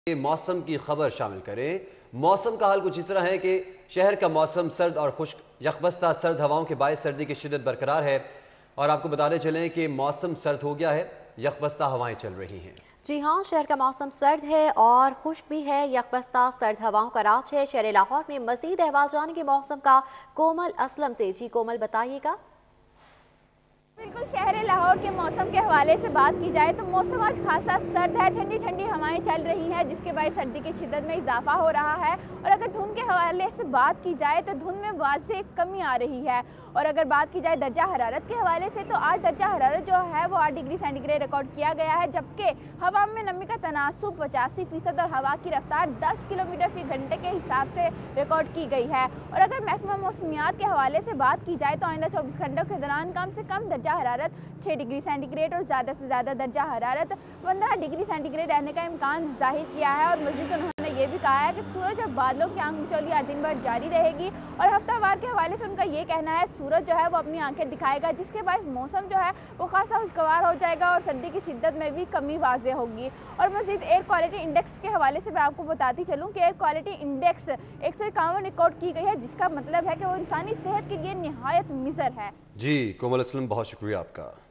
मौसम की खबर शामिल करें। मौसम का हाल कुछ इस तरह है कि शहर का मौसम सर्द और खुश्क यकबस्ता सर्द हवाओं के बायस सर्दी की शिद्दत बरकरार है और आपको बताते चलें कि मौसम सर्द हो गया है, यकबस्ता हवाएं चल रही हैं। जी हाँ, शहर का मौसम सर्द है और खुश्क भी है। यकबस्ता सर्द हवाओं का राज है। शहर लाहौर में मजीद अहवाल जाने के मौसम का कोमल असलम से। जी कोमल, बताइएगा। बिल्कुल, शहर लाहौर के मौसम के हवाले से बात की जाए तो मौसम आज खासा सर्द है। ठंडी ठंडी हवाएं चल रही हैं जिसके बाद सर्दी की शिद्दत में इजाफा हो रहा है। और अगर धुंध के हवाले से बात की जाए तो धुंध में वाज़ेह कमी आ रही है। और अगर बात की जाए दर्जा हरारत के हवाले से तो आज दर्जा हरारत जो है वो 8 डिग्री सेंटीग्रेड रिकॉर्ड किया गया है, जबकि हवा में नमी का तनासुब 85% और हवा की रफ्तार 10 किलोमीटर फी घंटे के हिसाब से रिकॉर्ड की गई है। और अगर महकमा मौसमियात के हवाले से बात की जाए तो आइंदा 24 घंटों के दौरान कम से कम दर्जा हरारत 6 डिग्री सेंटीग्रेड और ज़्यादा से ज़्यादा दर्जा हरारत 15 डिग्री सेंटीग्रेड रहने का इम्कान जाहिर किया है। और मज़ीद उन्होंने ये भी कहा है कि सूरज और बादलों की आंख मिचौली आज दिन भर जारी रहेगी। और हफ्तावार के हवाले से उनका ये कहना है सूरज जो है वो अपनी आंखें दिखाएगा, जिसके बाद मौसम जो है वो खासा खुशगवार हो जाएगा और सर्दी की शिद्दत में भी कमी वाज़ेह होगी। और मज़ीद एयर क्वालिटी इंडेक्स के हवाले से मैं आपको बताती चलूँ कि एयर क्वालिटी इंडेक्स 151 रिकॉर्ड की गई है, जिसका मतलब है कि वो इंसानी सेहत के लिए निहायत मिज़र है। जी कोमल असलम, बहुत शुक्रिया आपका।